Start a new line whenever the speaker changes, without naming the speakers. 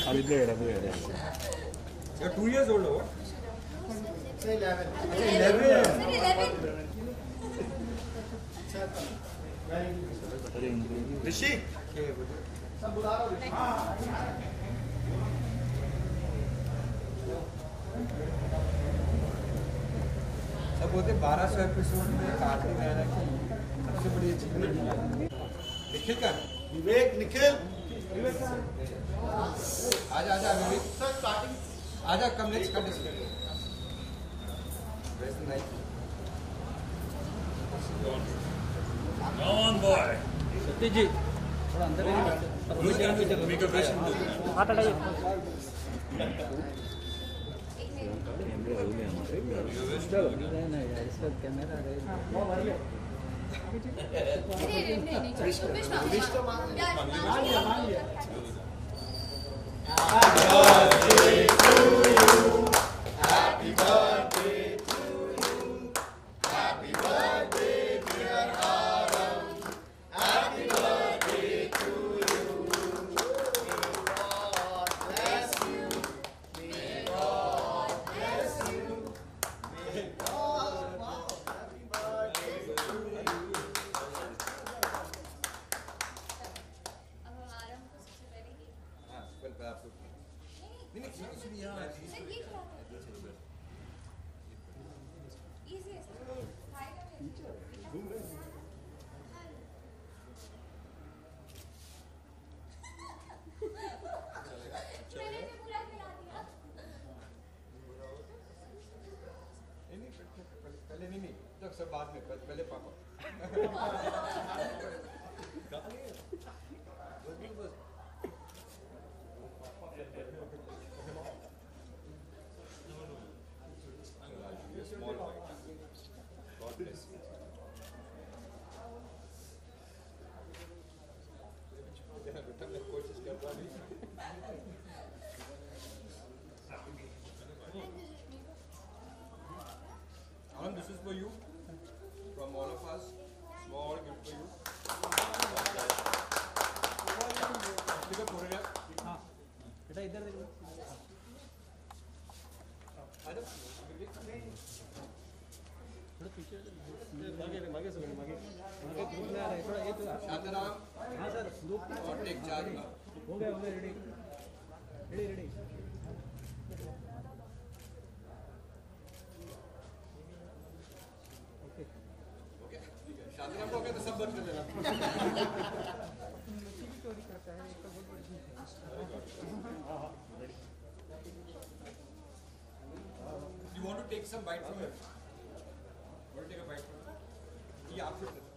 You're 2 years old or what?
Say 11.
11. Rishi? सब बोलते 1200 episode में कार्तिक नायरा की सबसे बड़ी अचीवमेंट निखिल का
विवेक निखिल
आजा आजा विवेक
सर स्टार्टिंग
आजा कम नेक्स्ट कर दे
on boy.
सत्य जी थोड़ा अंदर
Make a question.
इसका camera
Happy birthday to you. Happy birthday, dear Aarambh. Happy birthday to you. May God bless you. May God bless you. May God. Wow. Happy birthday to you.
अब हम आरंभ को सबसे पहले ही
हां बिल्कुल आप नहीं सुनिए
सर ये क्या है इजी है सर फायदा है घूम रहे हैं मैंने इसे पूरा खिला दिया
नहीं पहले नहीं तो सब बाद में पहले पापा small white. God bless you. Aarambh, this is for you. From all of us. Small gift for you. Take a photograph.
हाँ बेटा इधर देखो थोड़ा पीछे मागे से मागे ग्रुप में आ रहा है थोड़ा ये तो
शांताराम
हाँ सर ग्रुप
और टेक चार्ज
हो गया ready ready ready okay
okay Shantaram को हो गया तो सब बंद कर देना
चोरी करता है एक तो बहुत बड़ी
You want to take some bite from it? Want to take a bite from it? Yeah, after